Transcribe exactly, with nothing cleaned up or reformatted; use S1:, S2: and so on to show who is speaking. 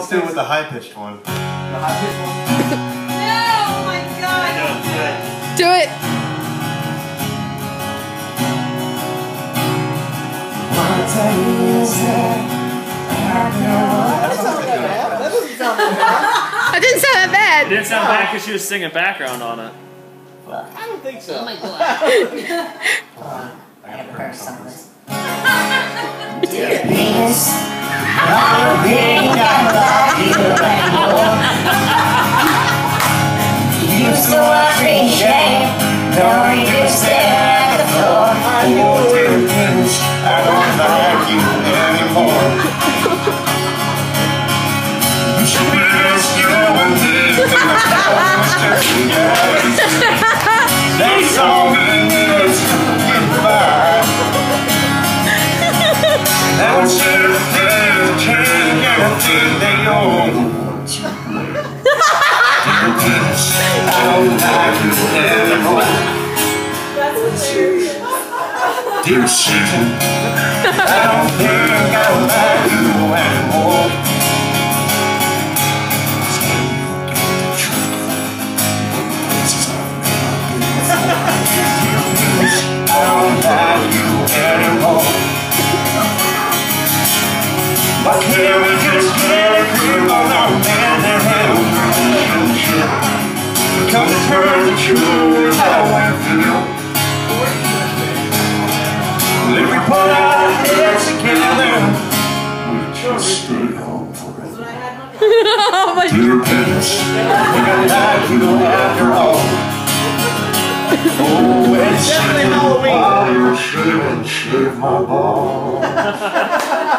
S1: Let's do it with the high-pitched one.
S2: The high-pitched one?
S3: No, oh my God.
S4: Do it. That didn't sound that bad.
S5: It didn't sound bad because she was singing background on it.
S2: I don't think so.
S3: Oh my God.
S1: I gotta prepare some of this.
S6: Dear penis, I'm being I love you anymore. You used to watch me shame, now you stare at the floor. Oh, dear penis, I don't like you anymore. You should be as you and me, and the just that's all we need is to get by. Now it's everything to change everything they own. Dear penis, I don't like you anymore.
S3: That's hilarious.
S6: Dear Satan, I don't think I like you anymore. I don't like you anymore. Why can't we just get a grip on our man-to-man relationship? Come to terms with you is how I feel. If we put our heads together, we just stay home forever.
S4: Oh my
S6: Dear penis, I think I like you after all. Oh, it's definitely Halloween. Shave and shave my balls.